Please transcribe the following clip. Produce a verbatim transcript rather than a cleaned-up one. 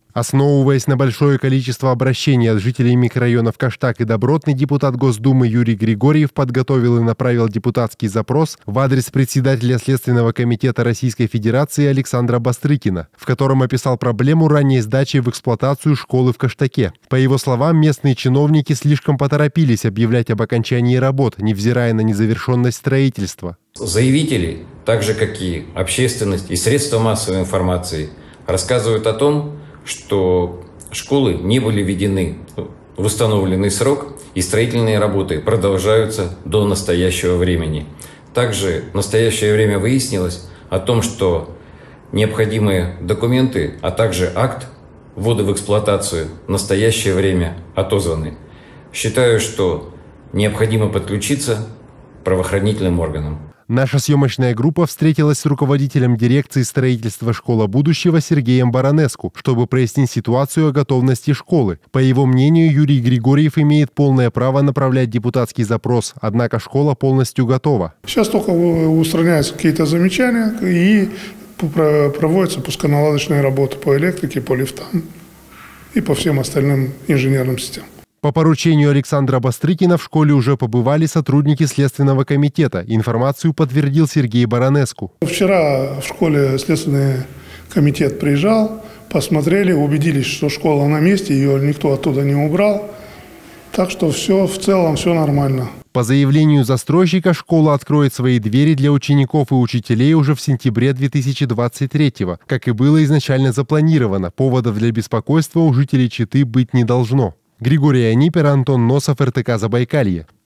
Основываясь на большое количество обращений от жителей микрорайонов Каштак и Добротный, депутат Госдумы Юрий Григорьев подготовил и направил депутатский запрос в адрес председателя Следственного комитета Российской Федерации Александра Бастрыкина, в котором описал проблему ранней сдачи в эксплуатацию школы в Каштаке. По его словам, местные чиновники слишком поторопились объявлять об окончании работ, невзирая на незавершенность строительства. Заявители, так же как и общественность и средства массовой информации, рассказывают о том, что школы не были введены в установленный срок, и строительные работы продолжаются до настоящего времени. Также в настоящее время выяснилось о том, что необходимые документы, а также акт ввода в эксплуатацию в настоящее время отозваны. Считаю, что необходимо подключиться к правоохранительным органам. Наша съемочная группа встретилась с руководителем дирекции строительства «Школа будущего» Сергеем Баранеску, чтобы прояснить ситуацию о готовности школы. По его мнению, Юрий Григорьев имеет полное право направлять депутатский запрос, однако школа полностью готова. Сейчас только устраняются какие-то замечания и проводятся пусконаладочные работы по электрике, по лифтам и по всем остальным инженерным системам. По поручению Александра Бастрыкина в школе уже побывали сотрудники Следственного комитета. Информацию подтвердил Сергей Баранеску. Вчера в школе Следственный комитет приезжал, посмотрели, убедились, что школа на месте, ее никто оттуда не убрал. Так что все в целом все нормально. По заявлению застройщика, школа откроет свои двери для учеников и учителей уже в сентябре две тысячи двадцать третьего, как и было изначально запланировано. Поводов для беспокойства у жителей Читы быть не должно. Григорий Анипер, Антон Носов, эр тэ ка Забайкалье.